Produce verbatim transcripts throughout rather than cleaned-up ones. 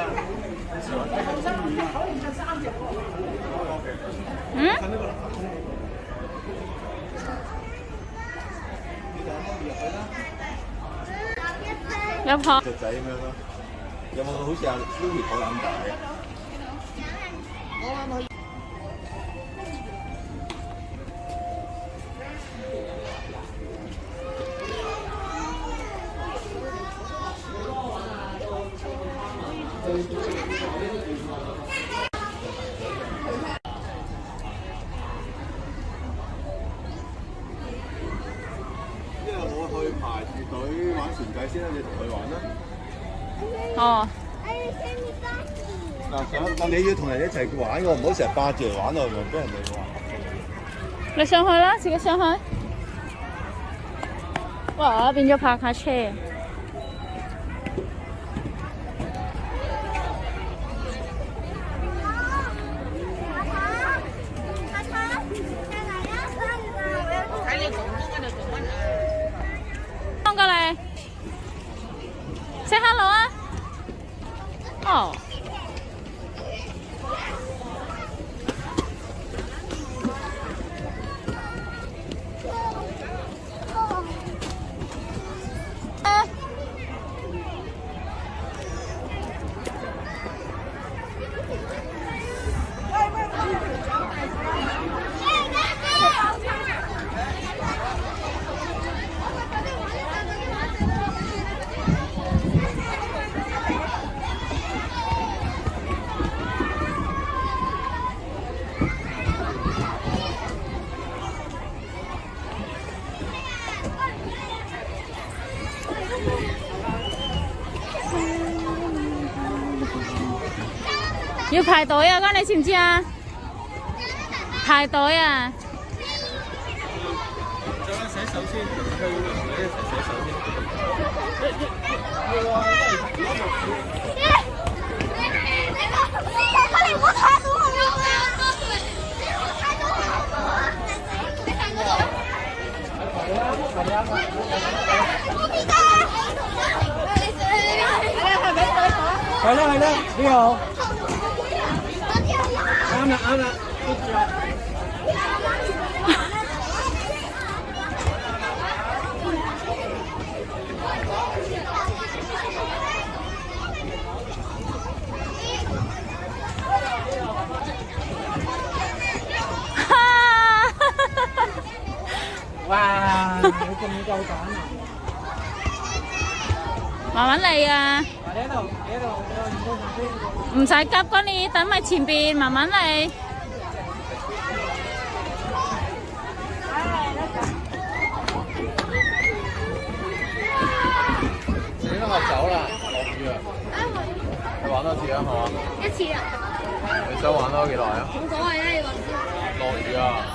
嗯？有婆。 隻仔咁樣咯，有冇好似阿 Snoopy 肚咁大嘅？我可以。因為我去排住隊玩船仔先啦，你同佢玩啦。 哦。 嗱，想但你要同人一齊玩喎，唔好成日霸住嚟玩啊，唔俾人哋話。 你上去啦，自己上去。哇！變咗泊卡車。放過嚟 ，say hello 啊！哦。要排隊啊！哥，你知唔知啊？排隊啊！ 再洗手先，去一齊洗手先。 你唔好踩到我啊！踩到我！你行嗰度。 係啦係啦，你好。啱啦啱啦，捉住啦！哇！你咁夠膽啊！ 慢慢嚟啊！ 你喺度，你喺度， 唔使急嗰你等埋前邊，慢慢嚟。 死啦！我走啦，落雨啊！你玩多次啊，係嘛？ 一次啊！ 你想玩多幾耐啊？ 冇所謂啦，你話知。 落雨啊！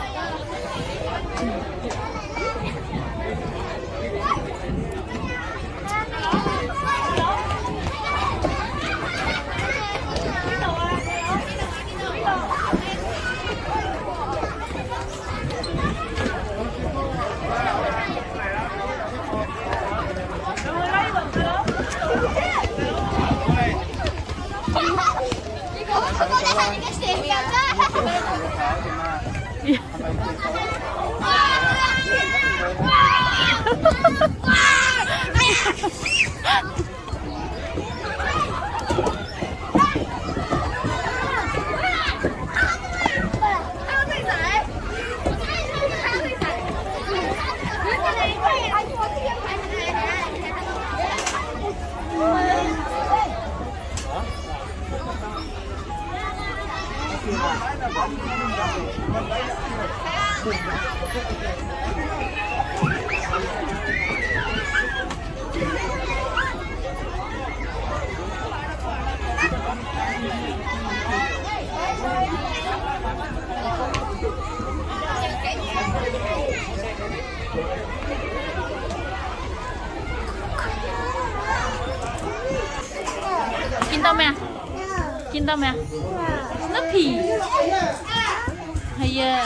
見到未啊？見到未啊 ？Snoopy 係啊，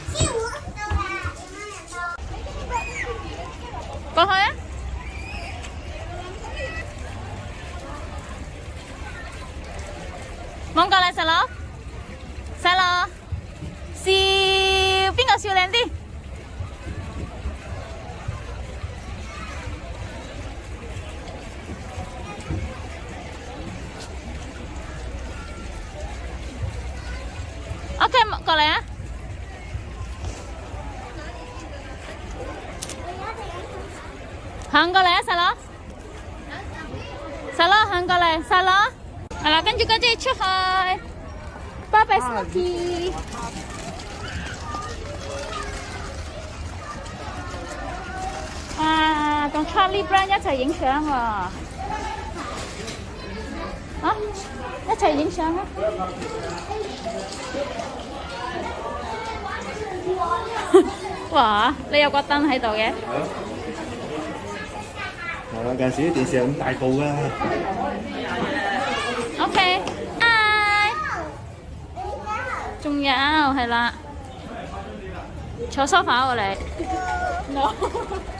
過去啊！ 過嚟啊！行過嚟啊，細佬！細佬行過嚟，細佬。係啦，跟住嗰啲出去。拜拜 Snoopy。啊，同 Charlie Brown 一齊影相喎。啊，一齊影相啊！哇！你有個燈喺度嘅。 係啦，近時啲電視係咁大部㗎。 OK， 拜。仲有係啦，坐梳化喎你。